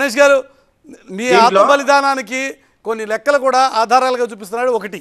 గణేష్ గారు మీ దీంట్లో ఆత్మ బలిదానానికి కొన్ని లెక్కలు కూడా ఆధారాలుగా చూపిస్తున్నాడు. ఒకటి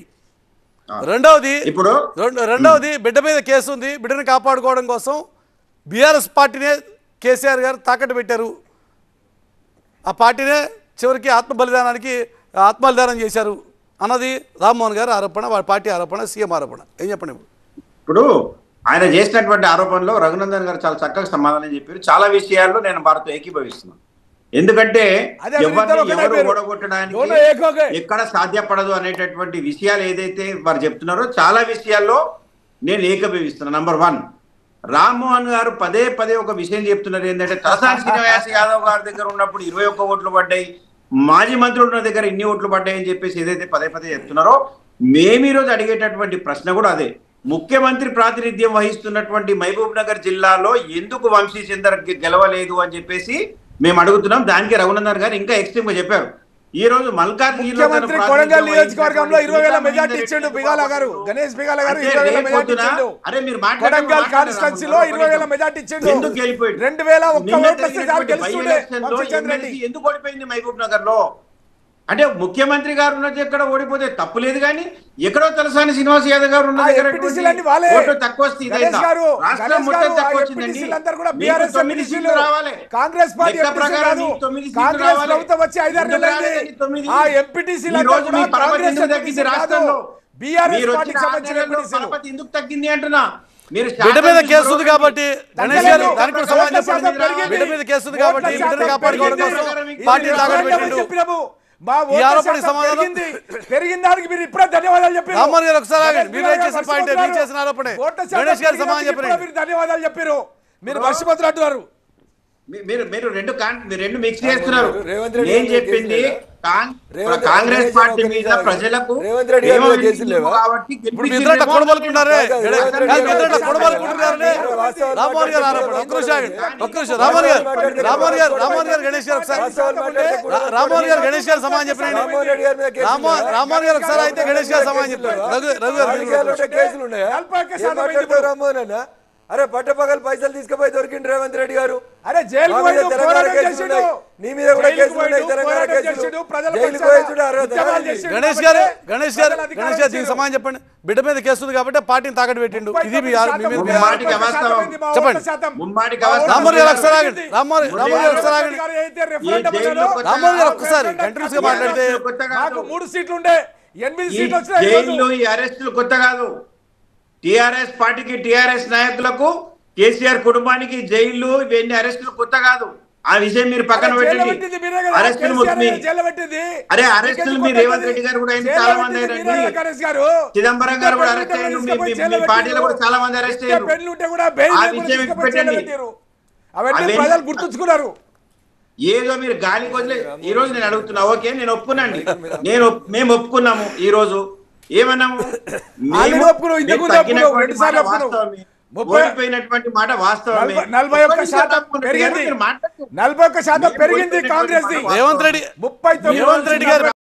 రెండవది బిడ్డ మీద కేసు ఉంది. బిడ్డను కాపాడుకోవడం కోసం బీఆర్ఎస్ పార్టీనే కేసీఆర్ గారు తాకట్టు పెట్టారు. ఆ పార్టీనే చివరికి ఆత్మబలిదానం చేశారు అన్నది రామ్మోహన్ గారు ఆరోపణ, వారి పార్టీ ఆరోపణ, సీఎం ఆరోపణ. ఏం చెప్పండి? ఇప్పుడు ఆయన చేసినటువంటి ఆరోపణలో రఘునందన్ గారు చాలా చక్కగా సమాధానం చెప్పారు. చాలా విషయాల్లో నేను వారితో ఏకీభవిస్తున్నాను. ఎందుకంటే ఎవరు ఓడగొట్టడానికి ఎక్కడ సాధ్యపడదు అనేటటువంటి విషయాలు ఏదైతే వారు చెప్తున్నారో చాలా విషయాల్లో నేను ఏకీభవిస్తున్నాను. నంబర్ 1, రామ్మోహన్ గారు పదే పదే ఒక విషయం చెప్తున్నారు. ఏంటంటే తలసాని శ్రీనివాస్ యాదవ్ గారి దగ్గర ఉన్నప్పుడు 21 ఓట్లు పడ్డాయి, మాజీ మంత్రుల దగ్గర ఇన్ని ఓట్లు పడ్డాయి అని చెప్పేసి ఏదైతే పదే పదే చెప్తున్నారో మేము ఈరోజు అడిగేటటువంటి ప్రశ్న కూడా అదే. ముఖ్యమంత్రి ప్రాతినిధ్యం వహిస్తున్నటువంటి మహబూబ్ నగర్ జిల్లాలో ఎందుకు వంశీ చందర్ గెలవలేదు అని చెప్పేసి మేము అడుగుతున్నాం. దానికి రఘునందన్ గారు ఇంకా ఎక్స్ట్రీమ్ గా చెప్పారు. ఈ రోజు ముఖ్యమంత్రి కొడంగల్ నియోజకవర్గంలో 20,000 మెజార్టీ ఇచ్చాడు బిగాల గారు, గణేష్ బిగాల గారు 20,000 మెజార్టీ ఇచ్చాడు. కొడంగల్ కాన్స్టిట్యున్సీలో 20,000 మెజార్టీ ఇచ్చాడు. 2,000 ఒక్క ఓట్లు వస్తే చాలు గెలుస్తుండే వంశీ చంద్ర రెడ్డి. ఎందుకు ఓడిపోయింది మహబూబ్ నగర్ లో? అంటే ముఖ్యమంత్రి గారు ఉన్నది ఎక్కడ ఓడిపోతే తప్పు లేదు, కానీ ఎక్కడో తలసాని శ్రీనివాస్ యాదవ్ గారు ఉన్న దగ్గర ఓట్లు తక్కువ వస్తే రాష్ట్రం మొత్తం తక్కువ వచ్చిందండి. కాంగ్రెస్ పార్టీ వచ్చి 5-6 నెలలైంది. ఆ ఎంపీటీసీలంతా కూడా కాంగ్రెస్ రాష్ట్రంలో బీఆర్ఎస్ పార్టీకి సంబంధించిన ఎంపీటీసీలు ఎందుకు తగ్గింది అంటున్నా. బిడ్డ మీద కేసు ఉంది కాబట్టి గణేష్ గారు దానికి కూడా సమాధానం చెప్పండి. బిడ్డ మీద కేసు ఉంది కాబట్టి బిడ్డను కాపాడుకోవడం కోసం పార్టీ తాకట్టు పెట్టిండు. పెరిగిన దానికి మీరు ఇప్పుడే ధన్యవాదాలు చెప్పారు. రామ్మోహన్ గారు ఒకసారి చేసిన ఆరోపణే గణేష్ గారు సమాధానం చెప్పండి. మీరు ధన్యవాదాలు చెప్పారు. మీరు వర్షపత్రులు అంటున్నారు. మీరు రెండు మిక్స్ చేస్తున్నారు. నేను చెప్పింది కాంగ్రెస్ పార్టీ మీద ప్రజలకు కాబట్టి గణేష్ గారు సమాధానం చెప్పండి. రామ్మోహన్ గారు ఒకసారి అయితే గణేష్ గారు సమాధానం చెప్పారు. అరే పట్టపగలు పైసలు తీసుకుపోయి దొరికింది రేవంత్ రెడ్డి గారు. అరే జైలు నీ మీద కూడా గణేష్ గారు దీనికి సమాధానం చెప్పండి. బిడ్డ మీద కేసు ఉంది కాబట్టి పార్టీని తాకట్టు పెట్టిండు. ఇది చెప్పండి. రామ్మోహన్ గారు ఒకసారి ఆగండి. రామ్మోహన్ గారు ఒక్కసారి కంటిన్యూస్ గా మాట్లాడితే 3 సీట్లు ఉండే 8 సీట్లు వచ్చినాయి. ఈ అరెస్టులు కొత్త కాదు. టిఆర్ఎస్ పార్టీకి, టిఆర్ఎస్ నాయకులకు, కేసీఆర్ కుటుంబానికి జైలు ఇవన్నీ అరెస్టులు కొత్త కాదు. ఆ విషయం మీరు పక్కన పెట్టండి. అరెస్టులు అరే అరెస్టులు మీరు రేవంత్ రెడ్డి గారు కూడా చాలా మంది అయ్యారండి. చిదంబరం గారు కూడా అరెస్ట్ అయ్యారు. మీ పార్టీలో కూడా చాలా మంది అరెస్ట్ అయ్యారు. ఆ విషయం పెట్టండి. గుర్తుంచుకున్నారు. ఏదో మీరు గాలికి వదిలే. ఈ రోజు నేను అడుగుతున్నా, ఓకే నేను ఒప్పుకున్నాండి, మేము ఒప్పుకున్నాము. ఈ రోజు ఏమన్నాము? ఓడిపోయినటువంటి మాట వాస్తవమే. 41% పెరిగింది కాంగ్రెస్. రేవంత్ రెడ్డి గారు